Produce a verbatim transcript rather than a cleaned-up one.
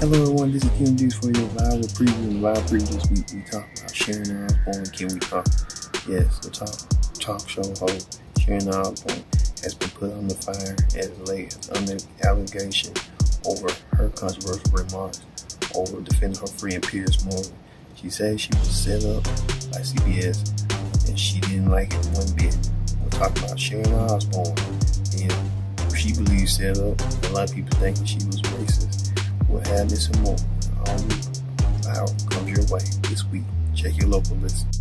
Hello everyone, this is Kim Juice for your live preview. Live preview this week, we talk about Sharon Osbourne. Can we talk? Yes, the talk talk show host Sharon Osbourne has been put on the fire as late as under allegation over her controversial remarks over defending her friend Pierce Morgan. She says she was set up by C B S and she didn't like it one bit. We'll talk about Sharon Osbourne and who she believes set up. A lot of people thinking she was racist. We'll have this and more. All the power comes your way this week. Check your local list.